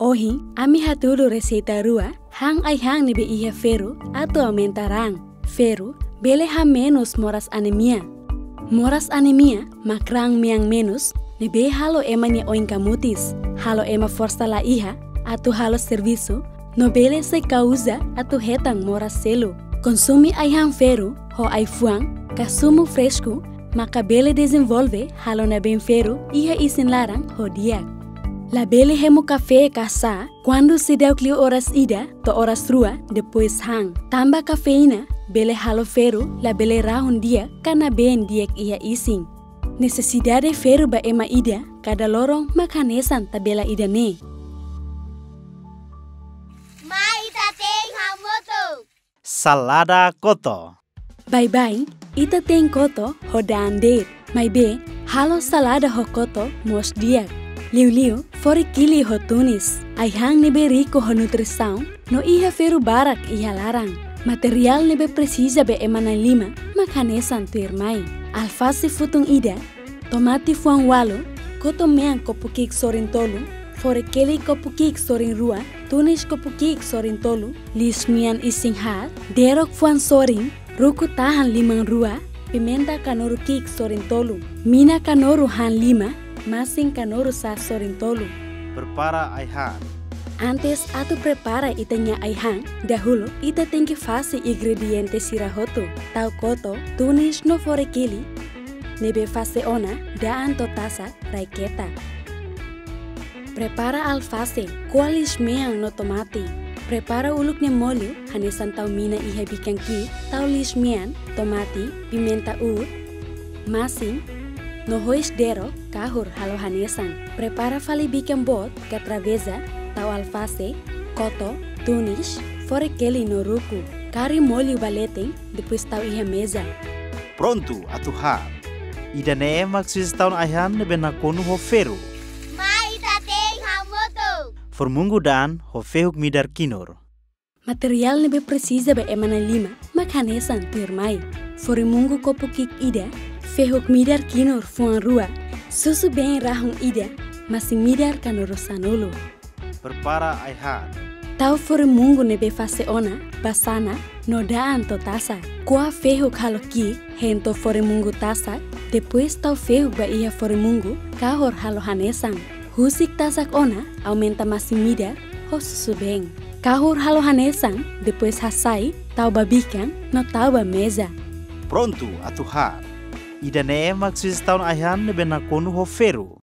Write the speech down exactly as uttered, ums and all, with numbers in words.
Ohi, ami hatulu receita rua, hang ai hang nebe iha feru atau aumentarang. Feru, bele ha menos moras anemia. Moras anemia, makrang miang menos, nebe halo emanya oinkamutis, halo ema força la iha, atau halo serviço, no bele se causa atau hetang moras selo. Consumi ai hang feru, ho ai fuang, kasumu fresco, maka bele desenvolve halo na bem feru iha isin larang ho diak. La bele hemo café casa quando se deu clio horas ida to horas rua depois hang. Tamba cafeína, bele halo feru la bele rahun dia kana ben diak iha ising. Necessidade feru ba ema ida kada lorong makanesan tabela ida ne. Maita tem hamoto. Salada koto. Bye bye, ita tem koto ho daandet. Mai be, halo salada ho koto mos diak. Liu-liu, fori kili ho tunis. Ai hang nebe rico ho nutrição, no iha feru barak iha larang. Material nebe precisa be emana lima, makanesan tu irmai. Alface futung ida, tomati fuang walo, koto meang kopukik sorin tolu, fori keli kopukik sorin rua, tunis kopukik sorin tolu, lismian ising hat, derok fuang sorin, ruku tahan limang rua, pimenta kanoru kik sorin tolu, mina kanoru han lima, masing kanoru sa sorin tolu. Prepara aihan. Antes atu prepara itanya aihan, dahulu ita tem que fazer ingredientes sirahoto, tau koto, tunis no fore kili, nebe fase ona, daan to tasa, raiketa. Prepara alface, kualis meang no tomate. Prepara uluknya molho, hanesan tau mina iha bikan ki, tau lismian, tomate, pimenta ur, masing, no hois dero, kahur halo hanesan. Prepara fali bikan bot, katraveza, tau alface, koto, tunis, fore keli no ruku. Kari molho balete, depois tau iha mesa. Pronto, atuhar. Ida ne maksis taun aihan nebe nakonu ho feru. Maita tem hamoto. Formungu dan ho fehuk midar kinor. Material nebe precisa be emana lima, makanesan pirmai. Forimungu kopukik ida, fehuk midar kinor fuang rua, susu bem rahung ida, masing midar kanoro sanolo. Prepara aihan. Tau forimungu nebe fase ona, basana, no daan to tasa. Kua fehuk halo ki, hento forimungu tasa, depois tau fehuk ba iha forimungu, kahor halo hanesan. Husik tasak ona, aumenta masing midar, ho susu bem. Kahor halo hanesan, depois hasai, tau babikan, no tau ba mesa. Pronto, atuhar. Ida ne maksis taun aihan nebe nakonu ho feru.